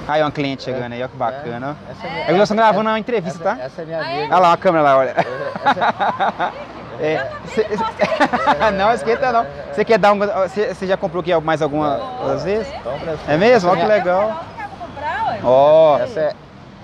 Aí, uma cliente chegando aí, ó, que bacana, ó. Essa é minha, É que nós estamos gravando uma entrevista, tá? essa é minha amiga. Olha lá a câmera lá, olha. Essa, não, esquenta não. Você quer dar um... Você já comprou aqui mais algumas vezes? É mesmo? Olha que legal. Ó. essa é...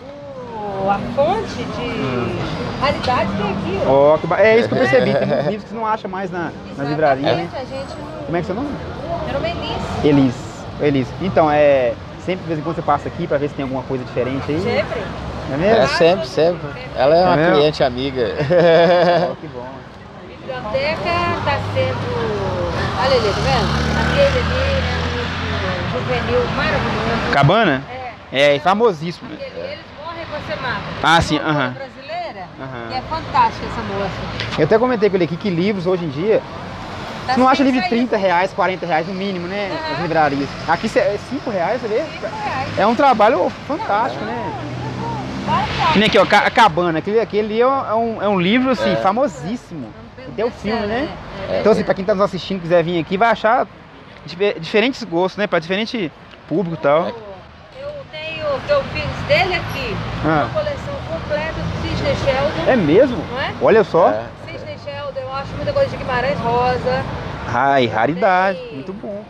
A fonte de raridade tem aqui, ó. Ó, é isso que eu percebi. Tem muitos livros que você não acha mais nas livrarias. A gente não... Como é que é seu nome? Meu nome é Elis. Elis. Então, sempre de vez em quando você passa aqui pra ver se tem alguma coisa diferente aí. Sempre. É mesmo? É sempre, sempre. Ela é uma mesmo? cliente amiga. Ó, que bom. A biblioteca está sendo... Olha ali, tá vendo? Aquele ali é um juvenil maravilhoso. Cabana? É. É, famosíssimo. Eles morrem e você mata. Ah, sim, Uma autora aham. brasileira, Aham. que é fantástica essa moça. Eu até comentei com ele aqui que livros hoje em dia, Tá você não acha sempre livro de saindo. R$30, R$40 no mínimo, né? Nas livrarias. Aqui é R$5, você vê? R$5. É um trabalho fantástico, né? Que nem aqui, ó, a Cabana. Aquele é um livro, assim, famosíssimo. E tem o filme, né? Então, assim, pra quem tá nos assistindo, quiser vir aqui, vai achar diferentes gostos, né? Pra diferente público e tal. Eu tenho o que eu fiz dele aqui, Ah. uma coleção completa do Sidney Sheldon. É mesmo? Não é? Olha só. É. Sidney Sheldon, eu acho muita coisa de Guimarães Rosa. Ai, raridade. Tem- Muito bom,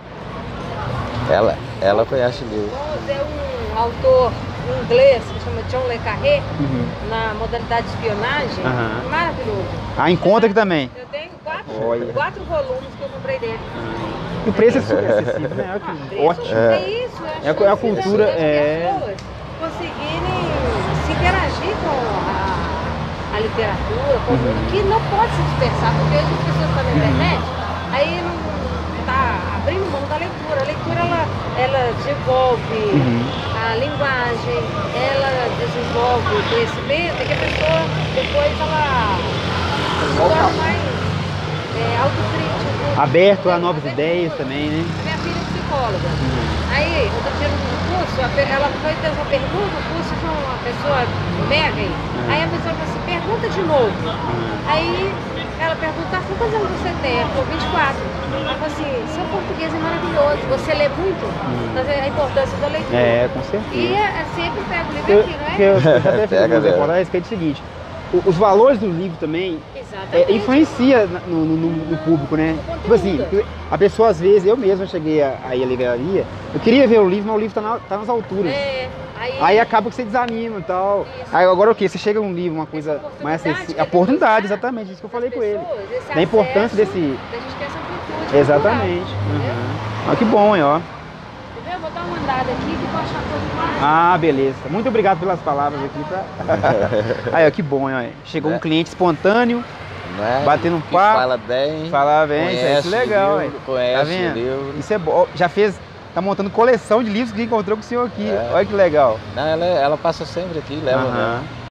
cara. Ela conhece livro. Rosa é um autor inglês que chama John Le Carré, Uhum. na modalidade de espionagem. Aham. Maravilhoso. Ah, encontra aqui também. Eu tenho Olha. 4 volumes que eu comprei dele. E o preço é super acessível, né? Olha que ótimo. É isso, eu acho É a que precisa cultura, das é. pessoas conseguirem se interagir com a literatura, com o mundo, que não pode se dispersar, porque as pessoas estão na internet, aí não está abrindo mão da leitura. A leitura, ela desenvolve a linguagem, ela desenvolve o conhecimento, e que a pessoa depois ela se torna mais autocrítica. Aberto a novas ideias também, né? A minha filha é psicóloga. Aí, eu tô tirando um curso, ela foi ter uma pergunta, o curso foi uma pessoa mega aí. Aí a pessoa falou assim, pergunta de novo. Aí ela perguntou, quantos anos você tem? Ela falou, 24. Ela falou assim, seu português é maravilhoso, você lê muito? Então, a importância da leitura. É, com certeza. E sempre pego o livro aqui, não é? Eu até fiz Pega algumas mesmo. reportagens que é o seguinte, os valores do livro também Exatamente. influencia no público, né? Tipo assim, a pessoa às vezes, eu mesmo cheguei aí à livraria, eu queria ver o livro, mas o livro tá nas alturas. Aí acaba que você desanima e tal. Aí agora o quê? Você chega num livro, uma coisa mais acessível. A oportunidade, exatamente, isso que eu falei com ele. Da importância desse. Da gente ter essa amplitude. Exatamente. Olha que bom, hein, ó. Eu vou dar uma andada aqui que eu vou achar coisa mais. Ah, beleza. Muito obrigado pelas palavras aqui. Aí, ó, que bom, hein, ó. Chegou um cliente espontâneo, Não é? batendo um Que papo. fala bem. Falar bem, isso é conhece legal, o livro, hein? conhece Tá vendo? o livro. Isso é bom. Já fez, tá montando coleção de livros que encontrou com o senhor aqui. É. Olha que legal. Não, ela passa sempre aqui, leva Aham. mesmo.